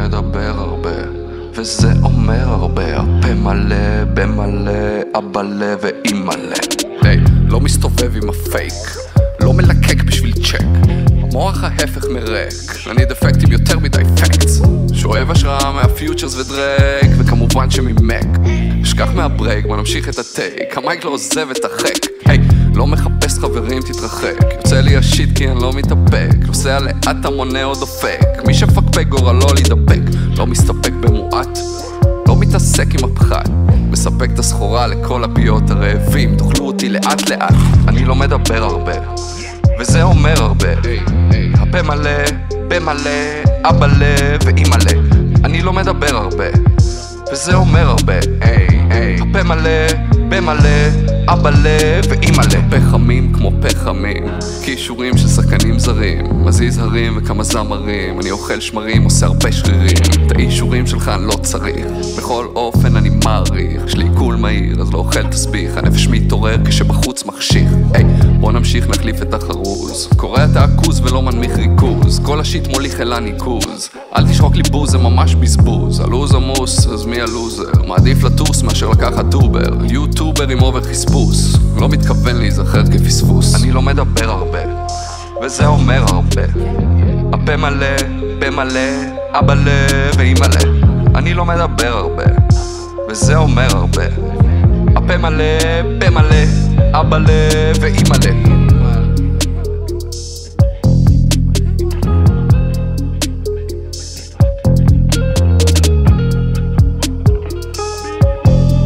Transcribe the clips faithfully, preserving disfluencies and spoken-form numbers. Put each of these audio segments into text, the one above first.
מדבר הרבה, וזה אומר הרבה. הפה מלא, במלא, אבא לב ואימא'לה. היי, לא מסתובב עם הפייק, לא מלקק בשביל צ'ק. המוח ההפך מרק, אני דפקטים יותר מדי פקטס. שואב השראה מהפיוטרס ודרק, וכמובן שממק. אשכח מהברייק, בוא נמשיך את הטייק. המייק לא עוזב את החק. היי, לא מחפש חברים, תתרחק. יוצא לי השיט כי אני לא מתאפק. נוסע לאט המונה או דופק. מי שפקפק גורלו להידבק. לא מסתפק במועט, לא מתעסק עם הפחד. מספק את הסחורה לכל הפיות הרעבים. תאכלו אותי לאט לאט. אני לא מדבר הרבה, וזה אומר הרבה. הפה מלא, במלא, אבא לב ואימא'לה. אני לא מדבר הרבה, וזה אומר הרבה. הפה מלא, במלא, אבא לב ואימא'לה. פחמים כמו פחמים, קישורים של שחקנים זרים. מזיז הרים וכמה זמרים. אני אוכל שמרים, עושה הרבה שרירים. את האישורים שלך אני לא צריך, בכל אופן אני מעריך. יש לי עיכול מהיר אז לא אוכל תסביך. הנפש מתעורר כשבחוץ מחשיך. היי, בוא נמשיך נחליף את החרוז. קורא את העכוז ולא מנמיך ריכוז. כל השיט מוליך אל הניקוז. אל תשחוק לי בוז, זה ממש בזבוז. הלוז עמוס, אז מי הלוזר? מעדיף לטוס מאשר לקחת אובר. יוטובר עם אובר חספוס, לא מתכוון להיזכר כפספוס. אני לא מדבר הרבה, וזה אומר הרבה. הפה מלא, במלא, אבא לב ואימא'לה. אני לא מדבר הרבה, וזה אומר הרבה. הפה מלא, במלא, אבא לב ואימא'לה.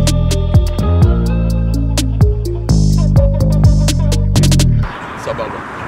סבבה.